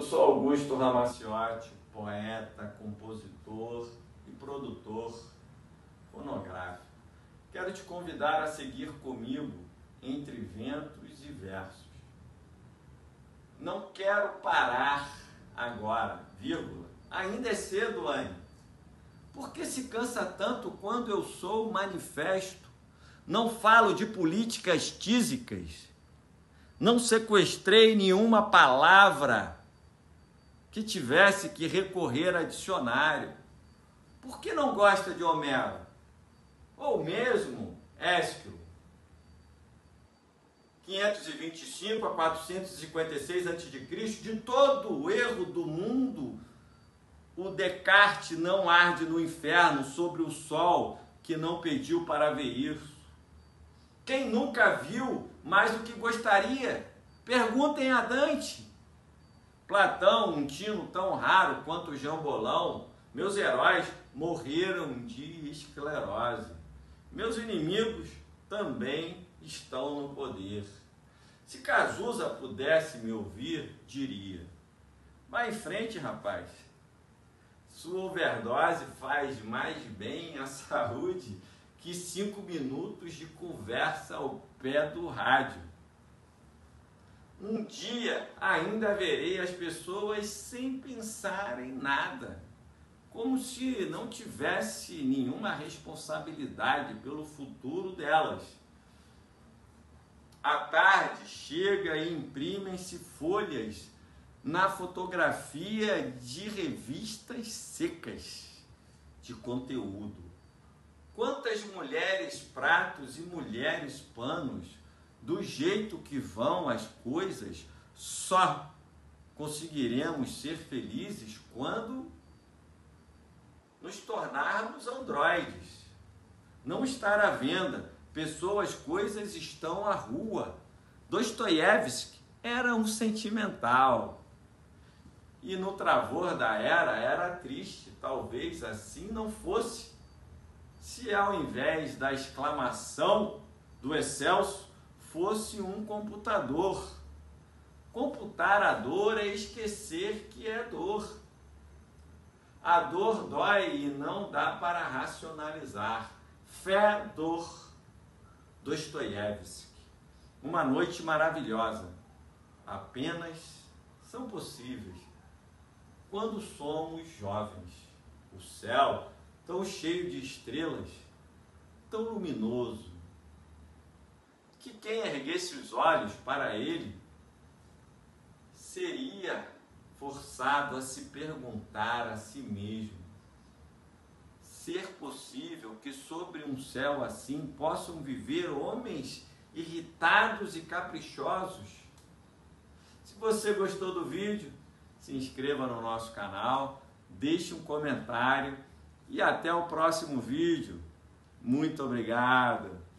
sou Augusto Ramaciotti, poeta, compositor e produtor fonográfico. Quero te convidar a seguir comigo entre ventos e versos. Não quero parar agora, vírgula. Ainda é cedo, Anne. Por que se cansa tanto quando eu sou manifesto? Não falo de políticas tísicas. Não sequestrei nenhuma palavra que tivesse que recorrer a dicionário. Por que não gosta de Homero? Ou mesmo Ésquilo? 525 a 456 a.C., de todo o erro do mundo, o Descartes não arde no inferno sobre o sol que não pediu para ver isso. Quem nunca viu mais do que gostaria? Perguntem a Dante. Platão, um tino tão raro quanto o jambolão, meus heróis morreram de esclerose. Meus inimigos também estão no poder. Se Cazuza pudesse me ouvir, diria: vai em frente, rapaz. Sua overdose faz mais bem à saúde que 5 minutos de conversa ao pé do rádio. Um dia ainda verei as pessoas sem pensar em nada, como se não tivesse nenhuma responsabilidade pelo futuro delas. À tarde chega e imprimem-se folhas na fotografia de revistas secas de conteúdo. Quantas mulheres pratos e mulheres panos, do jeito que vão as coisas, só conseguiremos ser felizes quando nos tornarmos androides. Não estar à venda, pessoas, coisas estão à rua. Dostoiévski era um sentimental. E no travor da era triste, talvez assim não fosse, se ao invés da exclamação do excelso fosse um computador. Computar a dor é esquecer que é dor. A dor dói e não dá para racionalizar. Fé, dor. Dostoiévski. Uma noite maravilhosa. Apenas são possíveis quando somos jovens. O céu, tão cheio de estrelas, tão luminoso, que quem erguesse os olhos para ele seria forçado a se perguntar a si mesmo: ser possível que sobre um céu assim possam viver homens irritados e caprichosos? Se você gostou do vídeo, se inscreva no nosso canal, deixe um comentário e até o próximo vídeo. Muito obrigado!